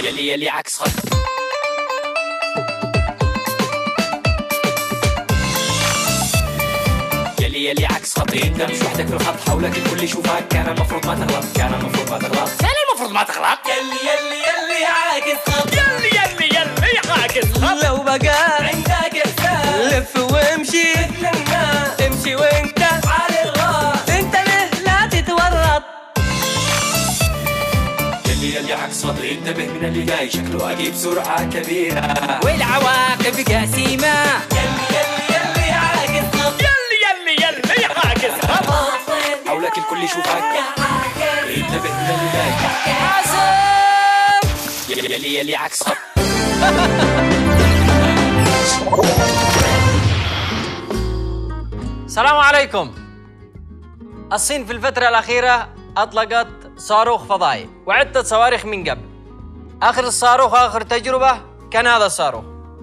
يلي عكس خط. يلي عكس خط. انت مش وحدك في الخط، حولك الكل يشوفك. كان المفروض ما تغلط، كان المفروض ما تغلط، كان المفروض ما تغلط. يلي عاكس خط. يلي عاكس خط. لو بقى عندك احساس لف وامشي للناس، امشي وانت على الراس. انتبه لا تتورط. يلي عكس خط. انتبه من اللي جاي، شكله اجيب سرعة كبيرة والعواقب جسيمة. يلي عاكس خط. يلي عاكس خط. حولك الكل يشوفك، انتبه من اللي جاي. حاسب. يلي عكس خط. السلام عليكم. الصين في الفترة الأخيرة أطلقت صاروخ فضائي وعدة صواريخ من قبل. آخر الصاروخ آخر تجربة كان هذا الصاروخ.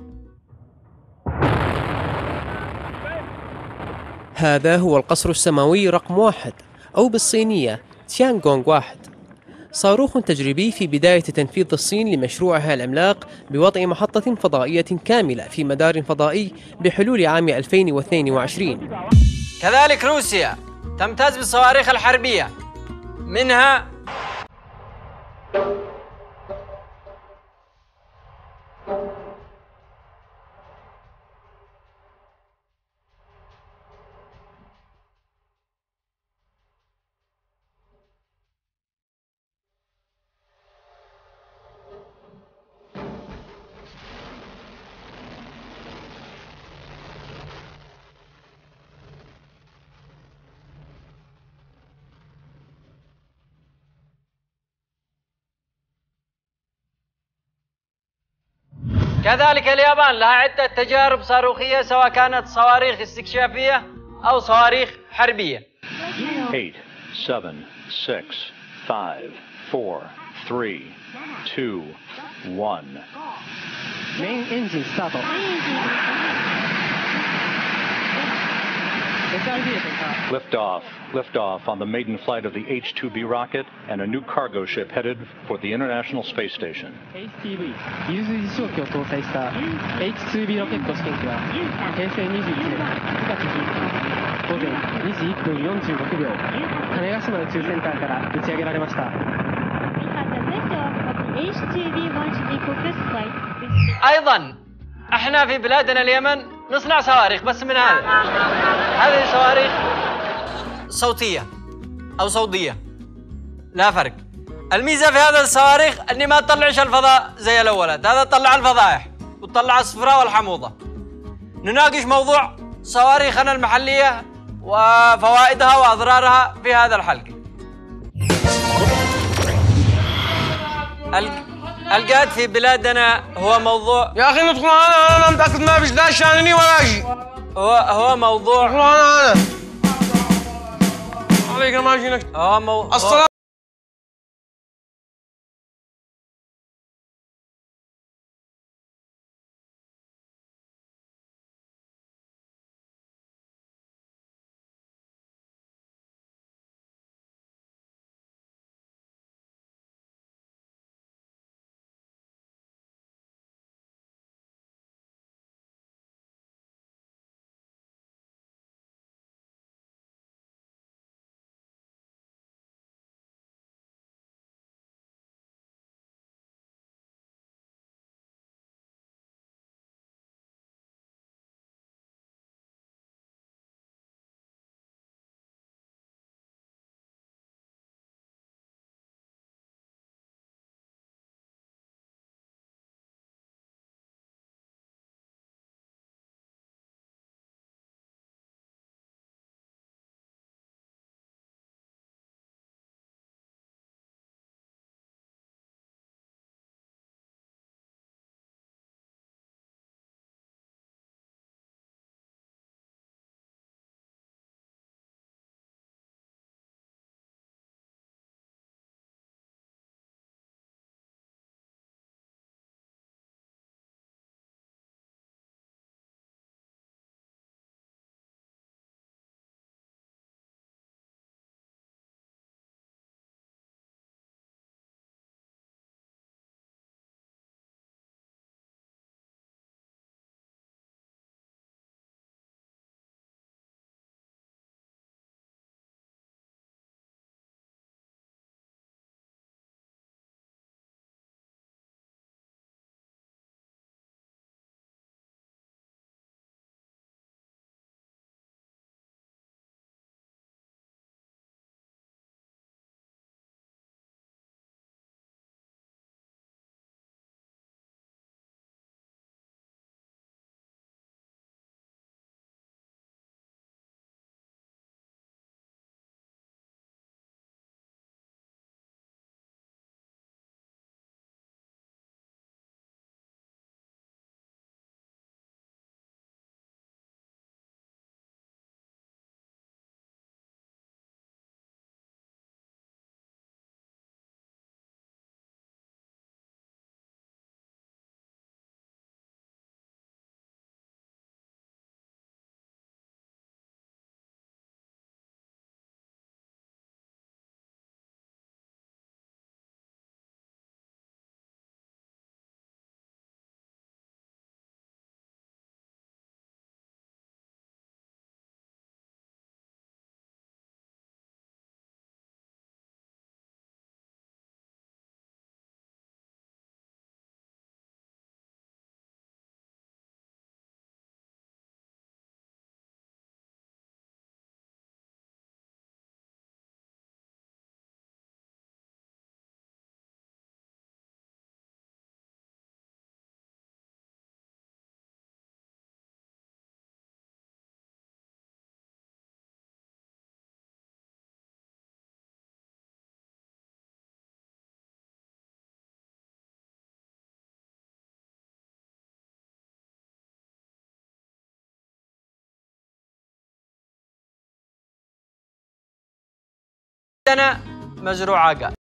هذا هو القصر السماوي رقم 1 أو بالصينية تيانغونغ 1، صاروخ تجريبي في بداية تنفيذ الصين لمشروعها العملاق بوضع محطة فضائية كاملة في مدار فضائي بحلول عام 2022. كذلك روسيا تمتاز بالصواريخ الحربية، منها كذلك اليابان لها عدة تجارب صاروخية سواء كانت صواريخ استكشافية أو صواريخ حربية. 8, 7, 6, 5, 4, 3, 2, 1. Main engine start. Lift off on the maiden flight of the H-2B rocket and a new cargo ship headed for the International Space Station. HTV 技術実証機を搭載した H2B ロケット試験機は平成21年9月19日午前2時1分46秒種子島宇宙センターから打ち上げられました。 أيضا احنا في بلادنا اليمن نصنع صواريخ بس من هذه صواريخ صوتية أو صوتية، لا فرق. الميزة في هذا الصواريخ أني ما تطلعش الفضاء زي الأولاد، هذا تطلع الفضائح وتطلع الصفراء والحموضة. نناقش موضوع صواريخنا المحلية وفوائدها وأضرارها في هذا الحلقة. القاد في بلادنا هو موضوع يا أخي ندخل أنا متأكد ما فيش لا شانني ولا شيء. هو موضوع أنا عليك ما جينك. هو عندنا مزروعة قال.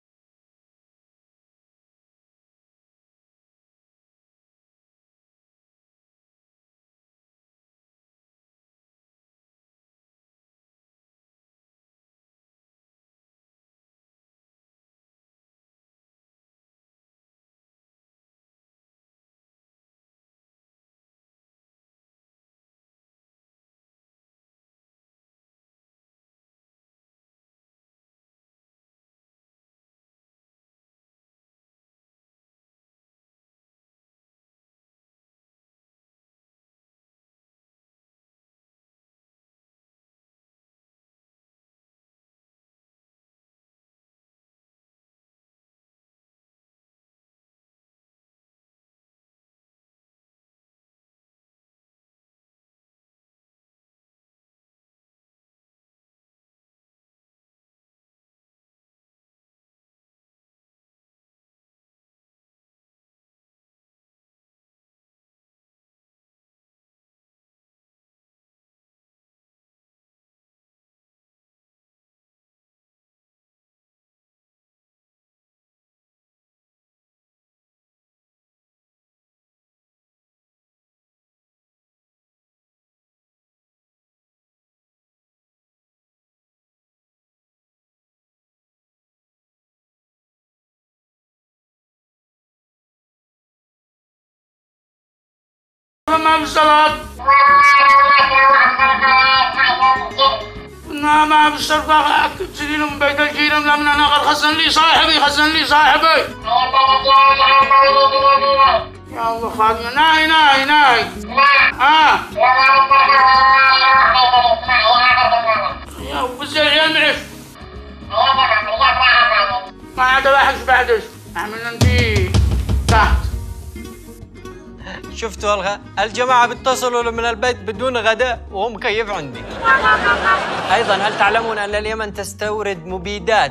ما بالصلاة ما بالصلاة تجينا من بيت الجيران لما أنا خزن لي صاحبي يا الله خادم ناي يا وبزل يا معش ما عاد واحد بعدش عملنا نجي تحت. شفتوا الجماعة بيتصلوا من البيت بدون غداء وهو مكيف عندي. أيضا هل تعلمون أن اليمن تستورد مبيدات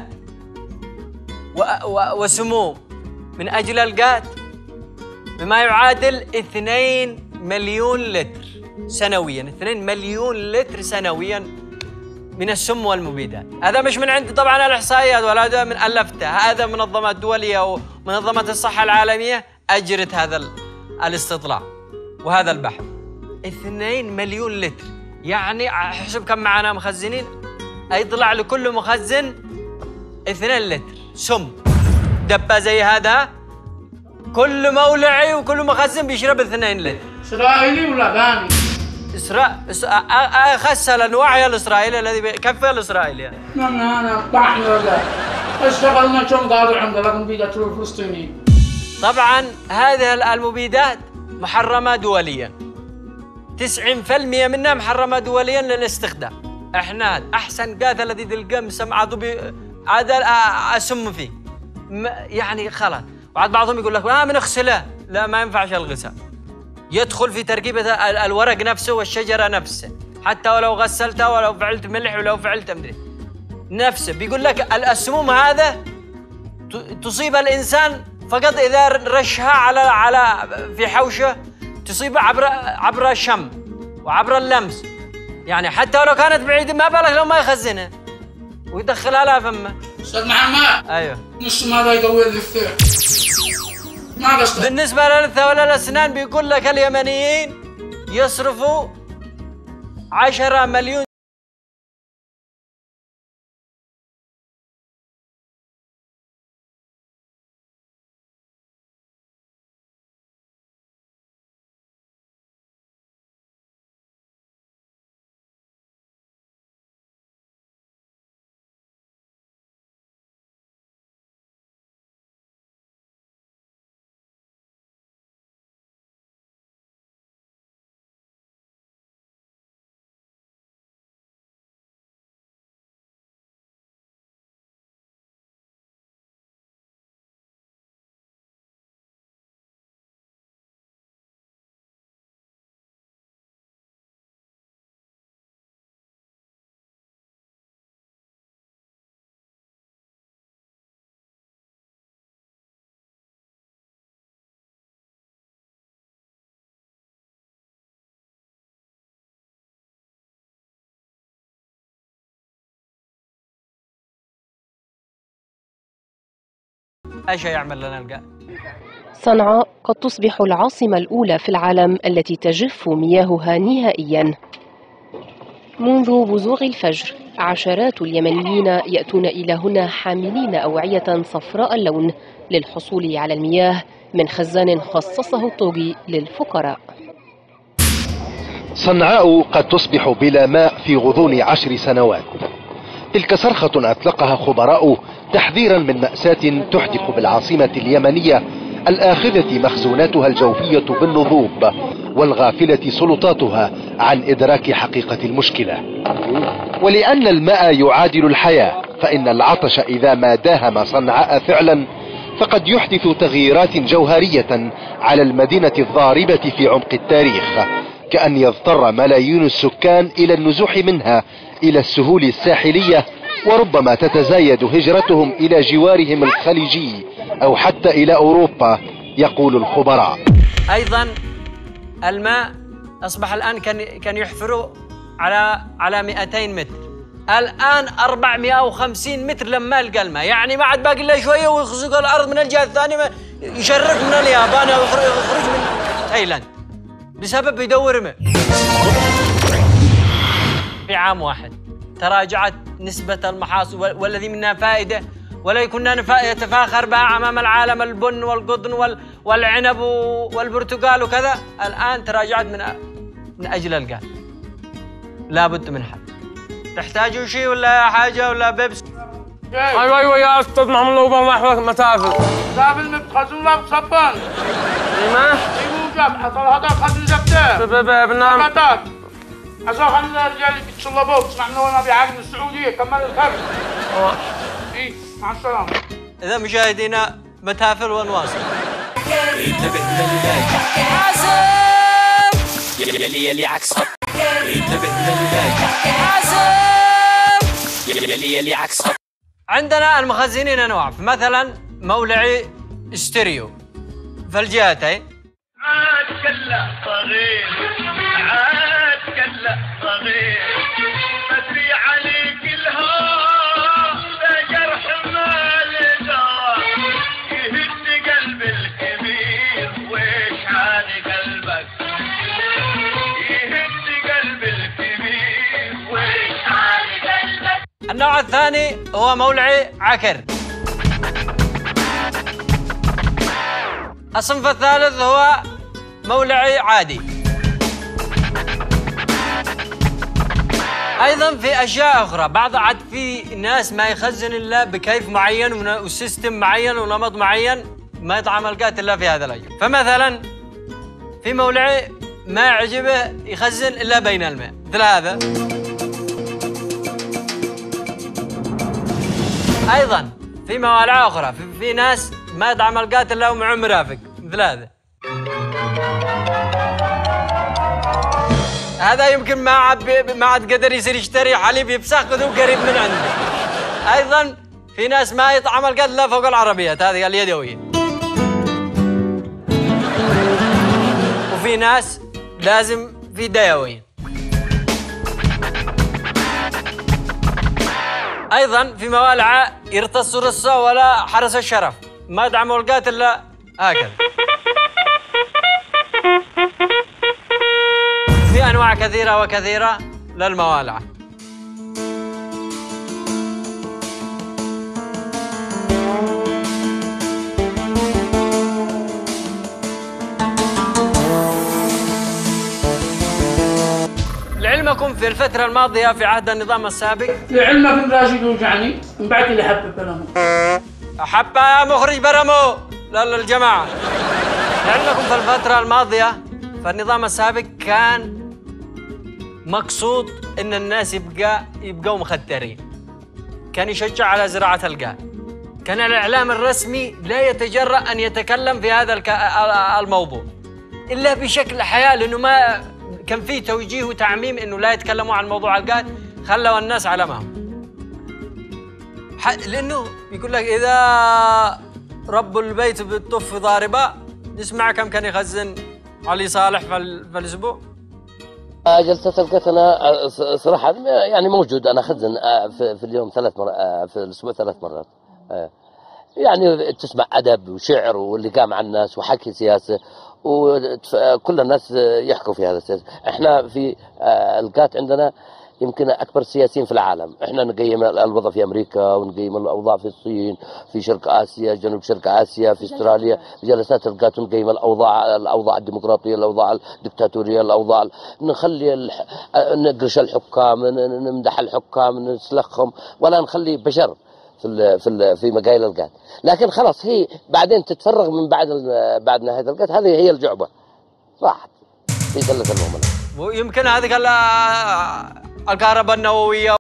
وسموم من أجل القات بما يعادل 2 مليون لتر سنوياً، 2 مليون لتر سنوياً من السم والمبيدات. هذا مش من عندي طبعاً الإحصائيات ولا هذا من ألفتها، هذا منظمات دولية ومنظمة الصحة العالمية أجرت هذا الاستطلاع وهذا البحث. 2 مليون لتر، يعني احسب كم معنا مخزنين، يطلع لكل مخزن 2 لتر سم دبة زي هذا، كل مولعي وكل مخزن بيشرب 2 لتر. إسرائيلي ولا باني؟ أخس الأنواع الإسرائيلي الذي يكفي الإسرائيلي. أنا بحر ولا اشتغلنا كم قاعد عند المبيدات الفلسطينيين. طبعاً هذه المبيدات محرمة دولياً، 90% منها محرمة دولياً للاستخدام. احنا أحسن قاث الذي تلقاه مسمى عاد أسم فيه يعني خلاص. وعاد بعضهم يقول لك بنغسله، لا ما ينفعش الغسال، يدخل في تركيبة الورق نفسه والشجرة نفسه، حتى ولو غسلتها ولو فعلت ملح ولو فعلت مدري نفسه. بيقول لك السموم هذا تصيب الإنسان فقط إذا رشها على في حوشه، تصيبه عبر الشم وعبر اللمس، يعني حتى ولو كانت بعيدة ما بالك لو ما يخزنها ويدخلها لها فمه. أستاذ محمد. أيوه. نص ماذا يقوي اللثة؟ ما قصدك. بالنسبة للثة ولا الأسنان بيقول لك اليمنيين يصرفوا 10 مليون ايش يعمل لنا الغاز؟ صنعاء قد تصبح العاصمة الأولى في العالم التي تجف مياهها نهائيا. منذ بزوغ الفجر عشرات اليمنيين يأتون إلى هنا حاملين أوعية صفراء اللون للحصول على المياه من خزان خصصه الطوغي للفقراء. صنعاء قد تصبح بلا ماء في غضون 10 سنوات. تلك صرخة أطلقها خبراء تحذيرا من مأساة تحدق بالعاصمة اليمنية الآخذة مخزوناتها الجوفية بالنضوب والغافلة سلطاتها عن إدراك حقيقة المشكلة. ولأن الماء يعادل الحياة، فإن العطش إذا ما داهم صنعاء فعلا فقد يحدث تغييرات جوهرية على المدينة الضاربة في عمق التاريخ، كأن يضطر ملايين السكان إلى النزوح منها إلى السهول الساحلية، وربما تتزايد هجرتهم إلى جوارهم الخليجي أو حتى إلى أوروبا، يقول الخبراء. أيضا الماء أصبح الآن كان يحفروا على 200 متر، الآن 450 متر لما يلقى الماء، يعني ما عاد باقي إلا شوية ويخزق الأرض من الجهة الثانية، يشرق من اليابان أو يخرج من تايلاند بسبب يدور ماء. في عام واحد تراجعت نسبة المحاصيل والذي منها فائدة ولا كنا نتفاخر بها أمام العالم، البن والقطن والعنب والبرتقال وكذا، الآن تراجعت من أجل الغاز. لابد من حل. تحتاجوا شيء ولا حاجة ولا بيبس؟ ايوه يا استاذ محمد لو ما يحوك متافل. قابل متخزن لا بصبان. ايما؟ يوجد حصل هذا خزن زبده. بنعم. عشان خلينا الرجال يتشلبوا تسمع من وين ابي عقد السعوديه كمل الخبر. اي مع السلامه. اذا مشاهدينا متافل ونواصل. انتبه حازم يلي عكس خط. انتبه حازم يلي عكس خط. عندنا المخزنين انواع، مثلا مولعي ستيريو في الجهتين. عاد كلا صغير عاد كلا صغير بدري عليك الهوى جرح مال دواء يهد قلب الكبير ويش عاد قلبك يهد قلب الكبير ويش عاد قلبك. النوع الثاني هو مولعي عكر. الصنف الثالث هو مولعي عادي. ايضا في اشياء اخرى، بعض عاد في ناس ما يخزن الا بكيف معين وسيستم معين ونمط معين، ما يطعم الغاز الا في هذا الاجل. فمثلا في مولعي ما يعجبه يخزن الا بين الماء مثل هذا. ايضا في موالع اخرى في ناس ما يطعم الغاز الا ومعه مرافق مثل هذا. هذا يمكن ما عاد قدر يصير يشتري حليب يبسخ قريب من عنده. ايضا في ناس ما يطعم الغاز الا فوق العربيات هذه اليدويه. وفي ناس لازم في ديوين. ايضا في موالع يرتصوا رصه ولا حرس الشرف، ما يدعموا الغاز الا هكذا. في انواع كثيره وكثيره للموالع. لعلمكم في الفترة الماضية في عهد النظام السابق، لعلمك الراشد يوجعني من بعد اللي حب برمو. حبة يا مخرج برمو للجماعة. لعلمكم في الفترة الماضية في النظام السابق كان مقصود ان الناس يبقوا مخدرين، كان يشجع على زراعة الغاز، كان الاعلام الرسمي لا يتجرأ ان يتكلم في هذا الموضوع الا بشكل حياء، لانه ما كان في توجيه وتعميم انه لا يتكلموا عن موضوع الغاز، خلوا الناس على ما هم. لانه يقول لك اذا رب البيت بالطف ضاربه، نسمع كم كان يخزن علي صالح في الاسبوع. جلسة الغاز انا صراحة يعني موجود، انا اخزن في اليوم 3 مرات، في الاسبوع 3 مرات. يعني تسمع أدب وشعر واللي قام مع الناس وحكي سياسة، وكل الناس يحكوا في هذا السياسة. احنا في القات عندنا يمكن أكبر السياسيين في العالم. احنا نقيم الوضع في أمريكا ونقيم الأوضاع في الصين، في شرق آسيا، جنوب شرق آسيا، في استراليا، جلسات القات نقيم الأوضاع الديمقراطية، الأوضاع الدكتاتورية، الأوضاع نخلي نقرش الحكام، نمدح الحكام، نسلخهم، ولا نخلي بشر في مقايل القات. لكن خلاص هي بعدين تتفرغ من بعد نهاية القات. هذه هي الجعبة راحت في قلة المؤمنة. ويمكن هذه الكهرباء النووية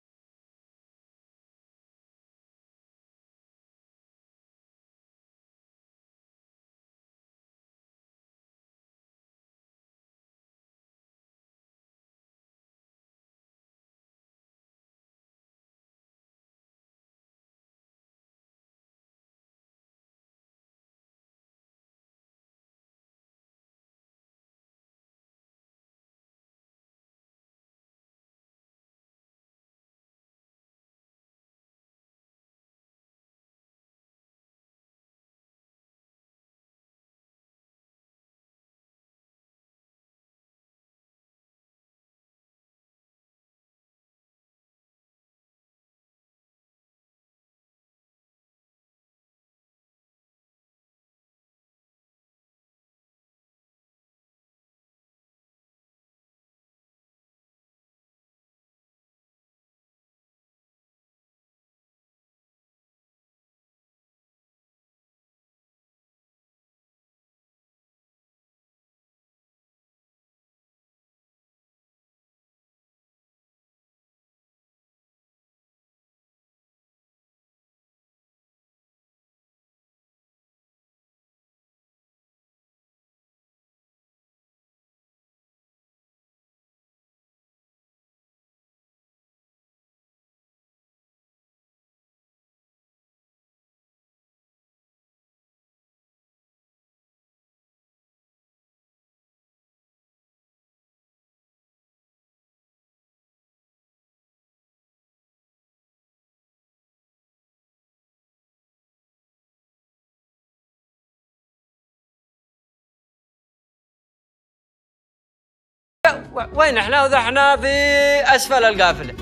وين احنا؟ وذا احنا في اسفل القافله.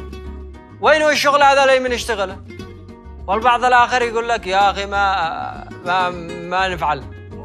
وين هو الشغل هذا اللي من يشتغله؟ والبعض الاخر يقول لك يا اخي ما نفعل.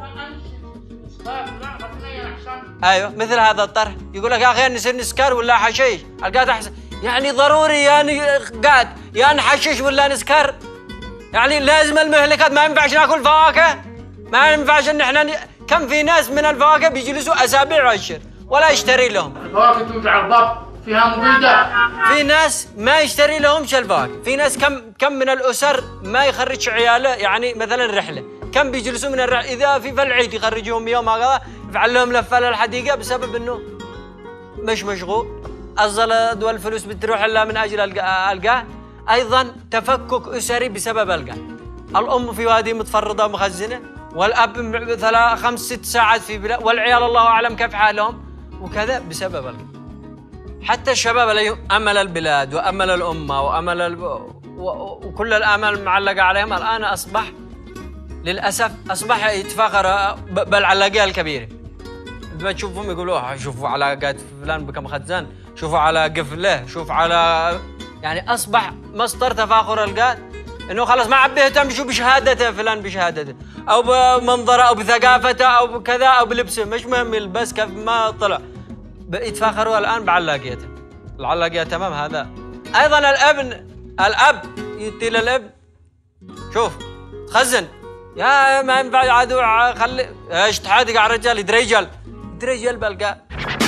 ايوه مثل هذا الطرح يقول لك يا اخي نصير نسكر ولا حشيش، القات احسن. يعني ضروري يعني قات يا نحشش ولا نسكر؟ يعني لازم المهلكات، ما ينفعش ناكل فواكه؟ ما ينفعش ان احنا كم في ناس من الفواكه بيجلسوا اسابيع واشهر ولا يشتري لهم. الفواكه توجع البطن، فيها مبيدة. في ناس ما يشتري لهمش الفواكه، في ناس كم من الاسر ما يخرج عياله، يعني مثلا رحله، كم بيجلسوا من الرحله اذا في العيد يخرجوهم يوم هذا يفعل لهم لفه للحديقه بسبب انه مش مشغول. الزلط والفلوس بتروح الا من اجل القاه. ايضا تفكك اسري بسبب القاه. الام في وادي متفرده مخزنه، والاب 5-6 ساعات في بلاد، والعيال الله اعلم كيف حالهم، وكذا بسبب القاه. حتى الشباب اللي امل البلاد وامل الامه وامل وكل الامال معلقه عليهم الان اصبح للاسف يتفاخر بالعلاقيه الكبيره. ما تشوفهم يقولوا شوفوا علاقات فلان بكم خزان، شوفوا على قفله، شوف على، يعني اصبح مصدر تفاخر القاد انه خلاص ما عاد بيهتم شو بشهادته فلان، بشهادته او بمنظره او بثقافته او بكذا او بلبسه، مش مهم يلبس كيف ما طلع. يتفاخروا الان بعلاقيته، العلاقيه تمام. هذا ايضا الاب يدي للابن شوف تخزن يا ما ينفع عدو، خلي ايش تحادق على الرجال، يدريجل بلقى.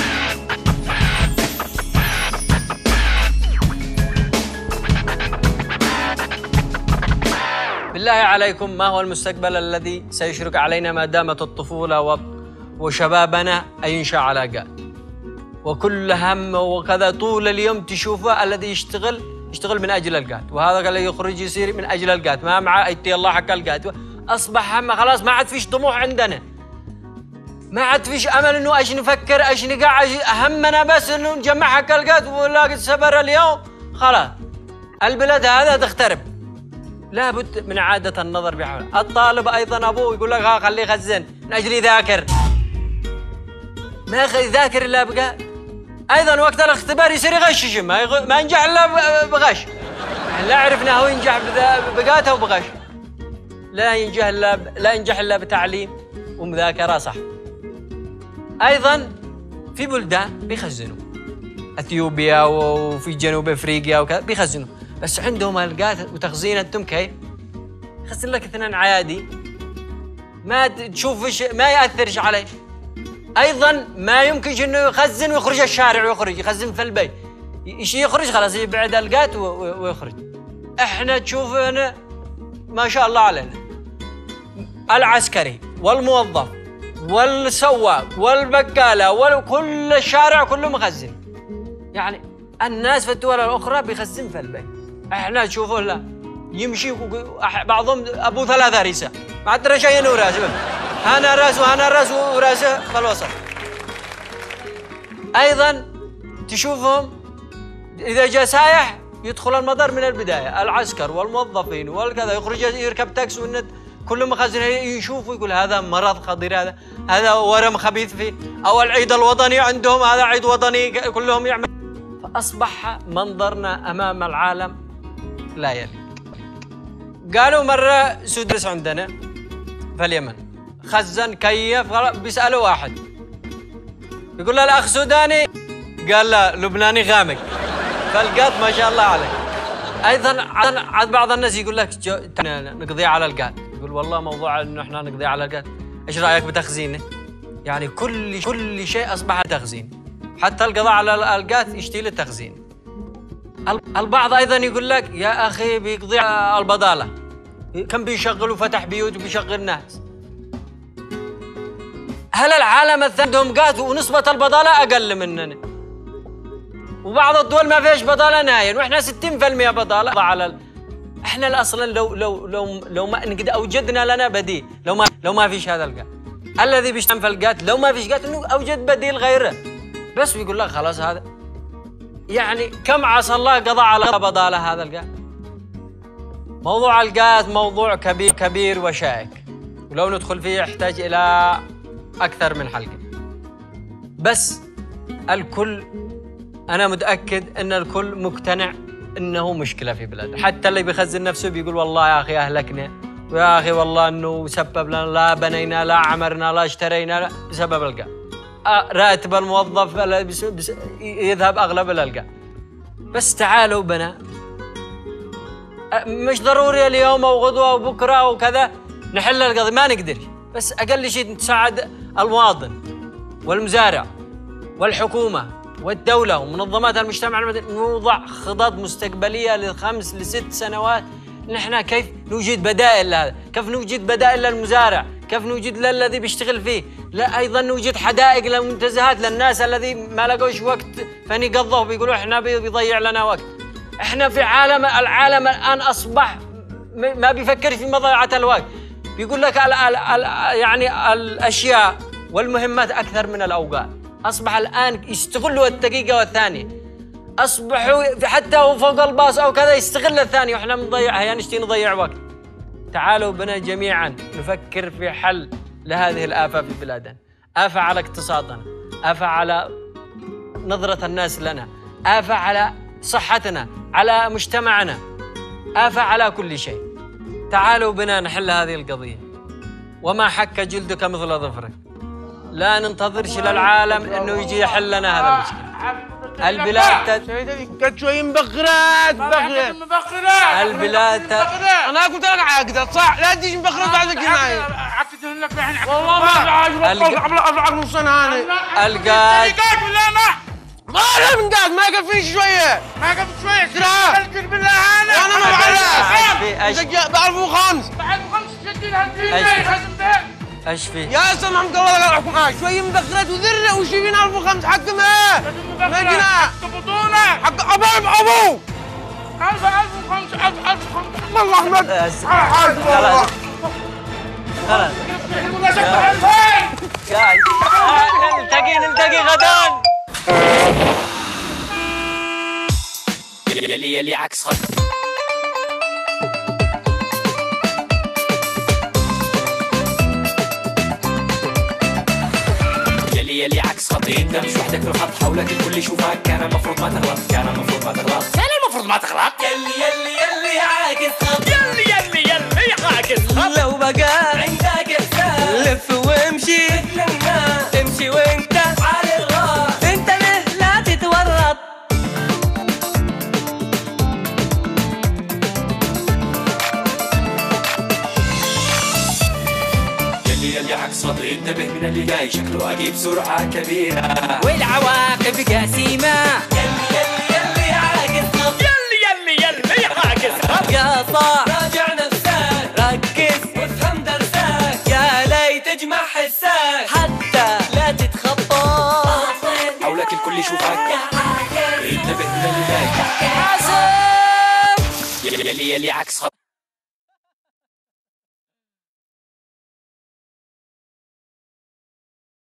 بالله عليكم ما هو المستقبل الذي سيشرق علينا ما دامت الطفولة وشبابنا أن ينشأ على قاد، وكل هم وكذا طول اليوم تشوفه الذي يشتغل من أجل القاد، وهذا اللي يخرج يصير من أجل القاد، ما معه أيتي الله حق القاد. أصبح هم خلاص ما عاد فيش طموح عندنا، ما عاد فيش أمل إنه إيش نفكر إيش نقع، همنا بس إنه نجمع حق القاد، ولاقي سبر اليوم خلاص البلاد هذا تخترب. لابد من إعادة النظر بحول. الطالب أيضا أبوه يقول لك ها خليه يخزن من أجل يذاكر، ما يذاكر إلا بقى. أيضا وقت الاختبار يصير يغشش، ما ينجح إلا بغش. لا عرفنا هو ينجح بقاته وبغش، لا ينجح إلا بتعليم ومذاكرة صح. أيضا في بلدان بيخزنوا، أثيوبيا وفي جنوب أفريقيا وكذا بيخزنوا، بس عندهم القات وتخزين. أنتم كيف؟ يخزن لك 2 عادي ما تشوفش، ما يأثرش عليه. أيضا ما يمكنش إنه يخزن ويخرج الشارع ويخرج يخزن في البيت، يخرج خلاص يبعد القات ويخرج. إحنا تشوفنا ما شاء الله علينا، العسكري والموظف والسواق والبقالة وكل الشارع كله مخزن. يعني الناس في الدول الأخرى بيخزن في البيت، إحنا تشوفه لا يمشي بعضهم أبو 3 ريسة ما أدري شيء إنه راسه، هنا راس وهنا راس وراسه في الوسط. أيضا تشوفهم إذا جاء سايح يدخل المطار من البداية، العسكر والموظفين والكذا، يخرج يركب تاكسي والنت كله مخزن، يشوفوا يقول هذا مرض خطير، هذا ورم خبيث فيه، أو العيد الوطني عندهم هذا عيد وطني كلهم يعمل. فأصبح منظرنا أمام العالم لا يليق. قالوا مرة سدس عندنا في اليمن خزن كيف، بيسألوا واحد يقول له الأخ سوداني، قال لا لبناني غامق، فالقات ما شاء الله عليه. أيضا عاد بعض الناس يقول لك نقضي على القات، يقول والله موضوع إنه إحنا نقضي على القات، إيش رأيك بتخزينه؟ يعني كل شيء أصبح تخزين، حتى القضاء على القات يشتي له تخزين. البعض أيضا يقول لك يا أخي بيقضي على البضالة، كم بيشغلوا فتح بيوت وبيشغل ناس. هل العالم عندهم قات ونسبة البضالة أقل مننا؟ وبعض الدول ما فيش بضالة نهائيا، وإحنا 60% بضالة على إحنا أصلا لو ما نقدر أوجدنا لنا بديل، لو ما فيش هذا القات الذي بيشتغل في القات، لو ما فيش قات إنه أوجد بديل غيره، بس بيقول لك خلاص هذا. يعني كم عسى الله قضى على بضالة هذا القات. موضوع القات موضوع كبير وشائك، ولو ندخل فيه يحتاج إلى أكثر من حلقة. بس الكل، أنا متأكد أن الكل مقتنع أنه مشكلة في بلاده، حتى اللي بيخزن نفسه بيقول والله يا أخي أهلكنا، ويا أخي والله أنه سبب لنا، لا بنينا لا عمرنا لا اشترينا لا بسبب القات. راتب الموظف يذهب أغلب القات. بس تعالوا بنا، مش ضروري اليوم أو غدوة أو بكرة وكذا نحل القضية، ما نقدر، بس أقل شيء نساعد المواطن والمزارع والحكومة والدولة ومنظمات المجتمع المدني، نوضع خطط مستقبلية ل5 ل6 سنوات. نحن كيف نوجد بدائل لهذا، كيف نوجد بدائل للمزارع، كيف نوجد للذي بيشتغل فيه، لا أيضا نوجد حدائق للمنتزهات للناس الذي ما لقوش وقت فنقضوا بيقولوا إحنا بيضيع لنا وقت. إحنا في العالم الآن أصبح ما بيفكر في مضيعة الوقت، بيقول لك يعني الأشياء والمهمات أكثر من الأوقات. أصبح الآن يستغلوا الدقيقة والثانية، أصبحوا حتى هو فوق الباص أو كذا يستغل الثانية، وإحنا نضيعها، يعني نشتي نضيع وقت. تعالوا بنا جميعا نفكر في حل لهذه الآفة في بلادنا، آفة على اقتصادنا، آفة على نظرة الناس لنا، آفة على صحتنا، على مجتمعنا، آفة على كل شيء. تعالوا بنا نحل هذه القضية. وما حك جلدك مثل ظفرك، لا ننتظرش للعالم انه يجي يحل لنا هذا المشكلة. البلاد قد شوي مبخرات البلاد انا قلت لك عقدت صح، لا تجي مبخرات بعد الجناية. عقدت لك الحين والله ما عاجبك قبل نص سنة هاني. القاد ولا ما له من قاد، ما يكفيش شوية، ما قبل شوية ترى تذكر بالله انا وانا ما بعرف ب 1005 سجلها الدين ايش في؟ يا سمع مقولة الحكومة شوية مبخرات وذرة وشيبين 1005 حق ما جينا تقبضونه حق ابو 1005 والله احمد خلاص نلتقي غدا. يلي عكس خط خطي انت مش وحدك في الخط، حولك الكل يشوفك، كان المفروض ما تغلط، كان المفروض ما تغلط، كان المفروض ما تغلط. يلي عاكس خط، يلي عاكس خط. لو بقى عندك احساس لف وامشي مثل الناس، امشي وانت على الراس، انت لا تتورط. يلي عكس خطي انتبه من اللي جاي، شكله اجيب سرعة كبيرة والعواقب جسيمة. يلي عاكس خط، يلي عاكس خط. يا صاح راجع نفسك، ركز وافهم درسك، يا ليت تجمع حسك حتى لا تتخطى. حولك الكل يشوفك، انتبه من اللي جاي. حاسب يلي عكس خط.